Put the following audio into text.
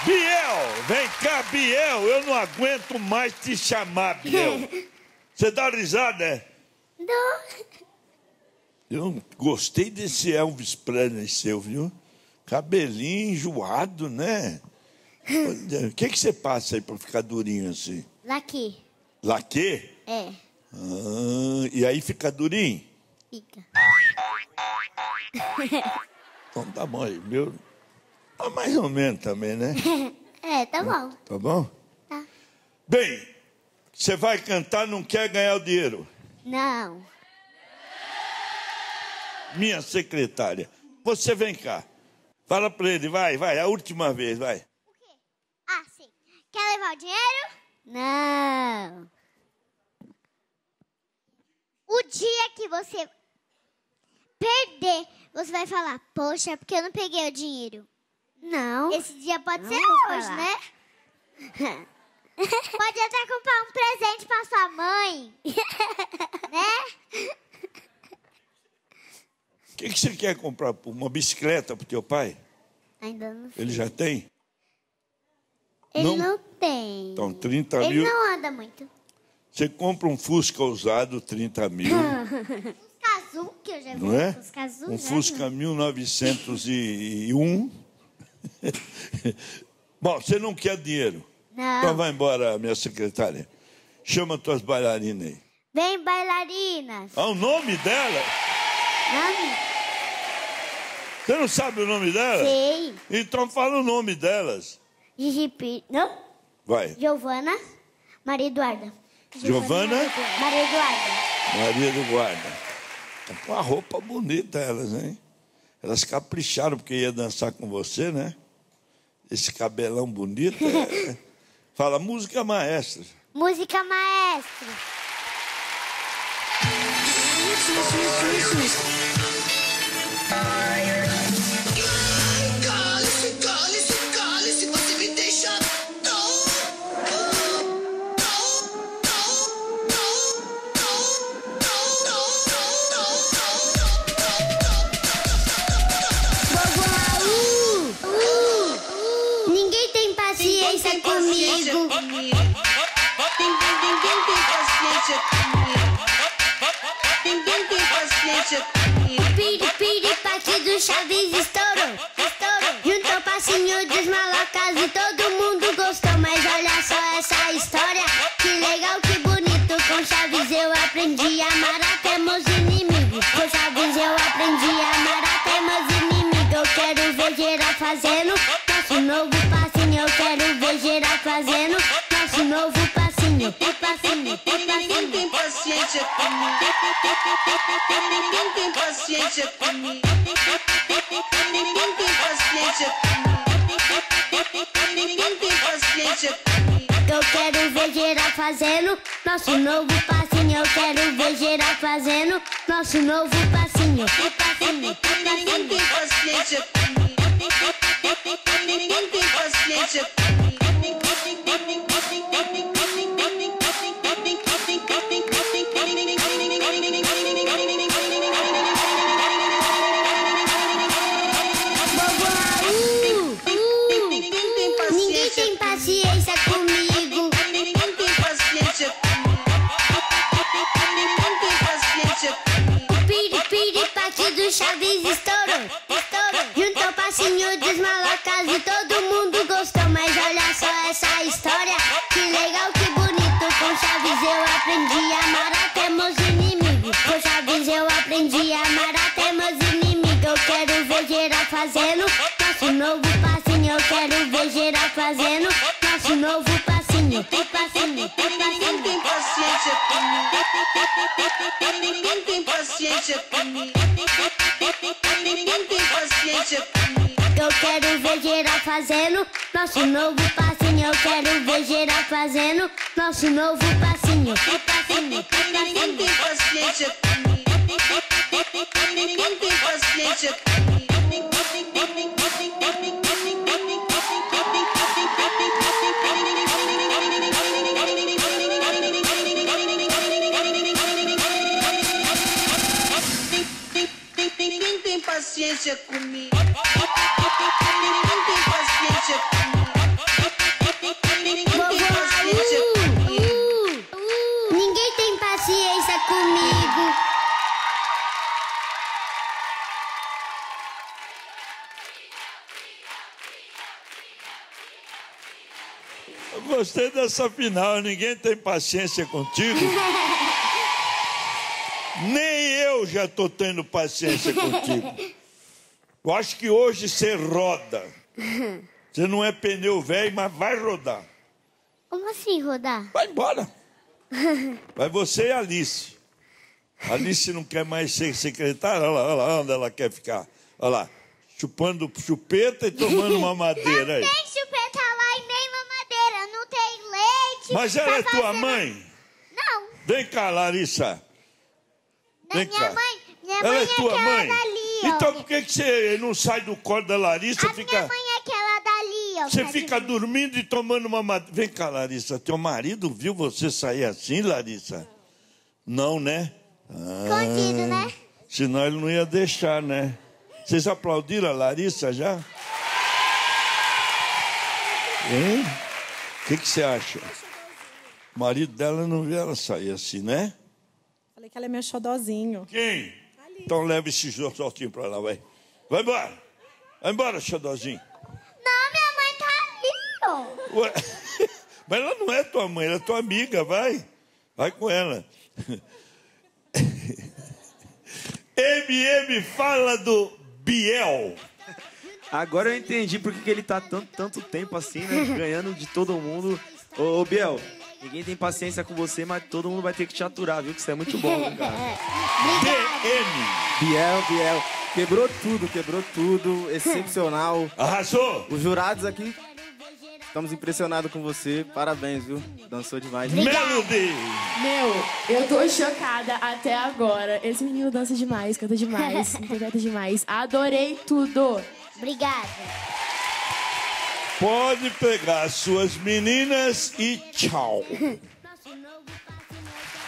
Biel, vem cá, Biel, eu não aguento mais te chamar, Biel. Você dá risada, é? Não. Eu gostei desse Elvis Presley seu, viu? Cabelinho enjoado, né? O que você passa aí pra ficar durinho assim? Laque. Laque? É. E aí fica durinho? Fica. Então tá bom aí, meu... Tá mais ou menos também, né? É, tá bom. Tá bom? Tá. Bem, você vai cantar, não quer ganhar o dinheiro? Não. Minha secretária, você vem cá. Fala pra ele, vai, a última vez, vai. O quê? Ah, sim. Quer levar o dinheiro? Não. O dia que você perder, você vai falar, poxa, porque eu não peguei o dinheiro. Não. Esse dia pode ser hoje, né? Pode até comprar um presente pra sua mãe. Né? O que você quer comprar? Uma bicicleta pro teu pai? Ainda não sei. Ele já tem? Ele não tem. Então, 30 Ele mil. não anda muito. Você compra um Fusca usado, 30 mil. Fusca azul, que eu já vi. Não é? Fusca azul, Um já Fusca 1901. Bom, você não quer dinheiro? Não. Então vai embora, minha secretária. Chama tuas bailarinas aí. Vem, bailarinas. Ah, o nome dela? Nome? Você não sabe o nome dela? Sei. Então fala o nome delas. Gigi Pires. Não? Vai. Giovana. Maria Eduarda. Giovana? Maria Eduarda. Maria do Guarda. Tá com a roupa bonita elas, hein? Elas capricharam porque ia dançar com você, né? Esse cabelão bonito. Fala, música maestra. Música maestra. Cale-se, você me deixa Ninguém tem paciência comigo. Ninguém tem paciência comigo. Ninguém tem paciência comigo. Piri-piri-paqui do Chaves estourou. Juntou passinho dos malocas e todo mundo gostou. Mas olha só essa história. Que legal, que bonito. Com Chaves eu aprendi a amar até meus inimigos. Com Chaves eu aprendi a amar até meus inimigos. Eu quero ver geral fazendo nosso novo passinho. Eu quero ver geral fazendo nosso novo passinho. Ninguém tem paciência comigo. Ninguém tem paciência comigo. Ninguém tem paciência comigo. Ninguém tem paciência comigo. Eu quero ver geral fazendo nosso novo passinho. Eu quero ver geral fazendo nosso novo passinho. Ninguém tem paciência comigo. Ninguém tem paciência comigo. Ninguém tem paciência comigo. Ninguém tem paciência comigo. Ninguém tem paciência comigo. O piri-piri-paqui do Chaves estourou. Juntou passinho dos malocas e todo mundo gostou. Mas olha só essa história. Que legal, que bonito. Com Chaves eu aprendi a amar até meus inimigos. Com Chaves eu aprendi a amar até meus inimigos. Eu quero ver geral fazendo nosso novo passinho. Eu quero ver geral fazendo nosso novo passinho. Ninguém tem paciência comigo. Ninguém tem paciência comigo. Ninguém tem paciência comigo. Eu quero ver geral fazendo nosso novo passinho. Eu quero ver geral fazendo nosso novo passinho. Ninguém tem paciência comigo. Ninguém tem paciência comigo. Ninguém tem paciência comigo. Ninguém tem paciência comigo. Gostei dessa final. Ninguém tem paciência contigo. Nem eu já tô tendo paciência contigo. Eu acho que hoje você roda. Você não é pneu velho, mas vai rodar. Como assim rodar? Vai embora. Vai você e a Alice. A Alice não quer mais ser secretária. Olha lá onde ela quer ficar. Olha lá, chupando chupeta e tomando uma madeira aí. Não tem chupeta lá e nem mamadeira. Não tem leite. Mas ela é tua mãe? Não. Vem cá, Larissa. Vem cá. Minha Ela mãe é tua mãe? dali, ó. Então por que você não sai do colo da Larissa? A minha mãe é aquela dali, ó. Você fica dormindo e tomando uma madeira. Vem cá, Larissa. Teu marido viu você sair assim, Larissa? Não, né? Escondido, né? Senão ele não ia deixar, né? Vocês aplaudiram a Larissa já? Hein? O que você acha? O marido dela não viu ela sair assim, né? Falei que ela é meu xodózinho. Quem? Então leva esse xodózinho pra lá, vai. Vai embora. Vai embora, xodózinho. Não, minha mãe tá ali, ó. Ué, mas ela não é tua mãe, ela é tua amiga, vai. Vai com ela. MM fala do Biel. Agora eu entendi por que ele tá tanto tempo assim, né? Ganhando de todo mundo. Ô, Biel, ninguém tem paciência com você, mas todo mundo vai ter que te aturar, viu? Que você é muito bom, né, cara? DM. Biel. Quebrou tudo. Excepcional. Arrasou. Os jurados aqui, estamos impressionados com você. Parabéns, viu? Dançou demais. Melody. Meu, eu tô chocada até agora. Esse menino dança demais, canta demais, interpreta demais. Adorei tudo. Obrigada. Pode pegar suas meninas e tchau. Nosso novo passo